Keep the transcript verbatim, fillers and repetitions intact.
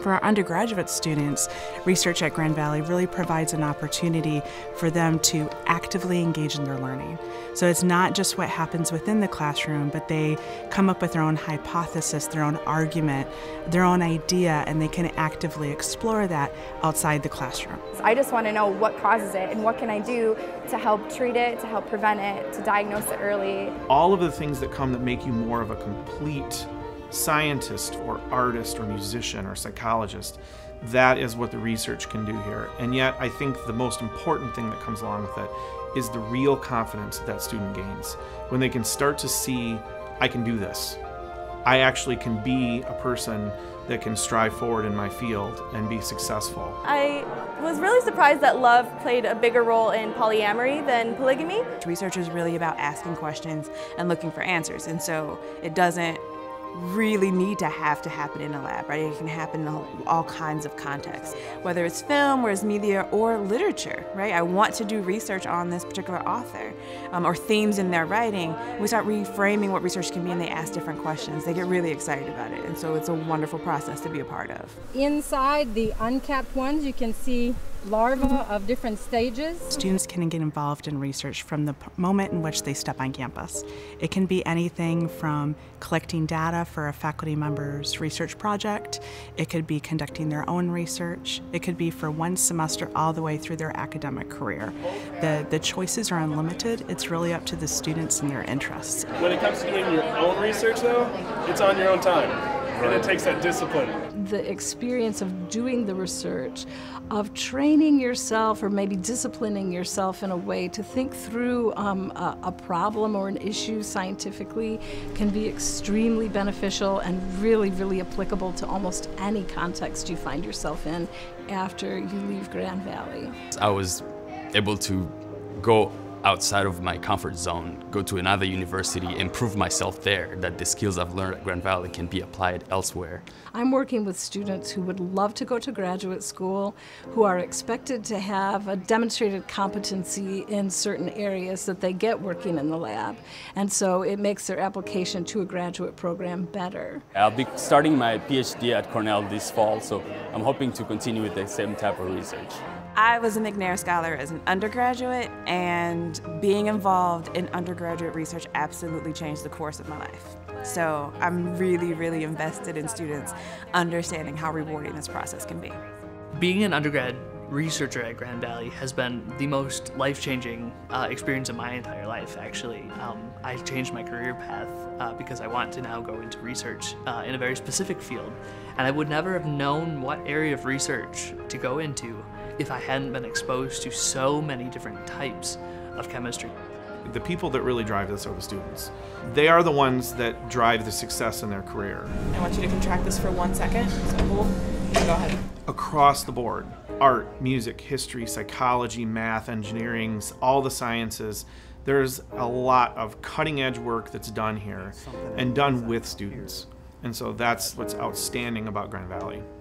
For our undergraduate students, research at Grand Valley really provides an opportunity for them to actively engage in their learning. So it's not just what happens within the classroom, but they come up with their own hypothesis, their own argument, their own idea, and they can actively explore that outside the classroom. I just want to know what causes it and what can I do to help treat it, to help prevent it, to diagnose it early. All of the things that come that make you more of a complete scientist or artist or musician or psychologist, that is what the research can do here. And yet I think the most important thing that comes along with it is the real confidence that, that student gains. When they can start to see, I can do this. I actually can be a person that can strive forward in my field and be successful. I was really surprised that love played a bigger role in polyamory than polygamy. Research is really about asking questions and looking for answers, and so it doesn't really need to have to happen in a lab, right? It can happen in all kinds of contexts, whether it's film, or it's media, or literature, right? I want to do research on this particular author um, or themes in their writing. We start reframing what research can be, and they ask different questions. They get really excited about it, and so it's a wonderful process to be a part of. Inside the uncapped ones, you can see larvae of different stages. Students can get involved in research from the moment in which they step on campus. It can be anything from collecting data for a faculty member's research project. It could be conducting their own research. It could be for one semester all the way through their academic career. The, the choices are unlimited. It's really up to the students and their interests. When it comes to doing your own research, though, it's on your own time, and it takes that discipline. The experience of doing the research, of training yourself or maybe disciplining yourself in a way to think through um, a, a problem or an issue scientifically can be extremely beneficial and really, really applicable to almost any context you find yourself in after you leave Grand Valley. I was able to go outside of my comfort zone, go to another university, improve myself there, that the skills I've learned at Grand Valley can be applied elsewhere. I'm working with students who would love to go to graduate school, who are expected to have a demonstrated competency in certain areas that they get working in the lab, and so it makes their application to a graduate program better. I'll be starting my PhD at Cornell this fall, so I'm hoping to continue with the same type of research. I was a McNair Scholar as an undergraduate, and being involved in undergraduate research absolutely changed the course of my life. So I'm really, really invested in students understanding how rewarding this process can be. Being an undergrad researcher at Grand Valley has been the most life-changing uh, experience of my entire life, actually. Um, I changed my career path uh, because I want to now go into research uh, in a very specific field, and I would never have known what area of research to go into if I hadn't been exposed to so many different types of chemistry. The people that really drive this are the students. They are the ones that drive the success in their career. I want you to contract this for one second. So hold. Go ahead. Across the board, art, music, history, psychology, math, engineering, all the sciences, there's a lot of cutting edge work that's done here and done with students. And so that's what's outstanding about Grand Valley.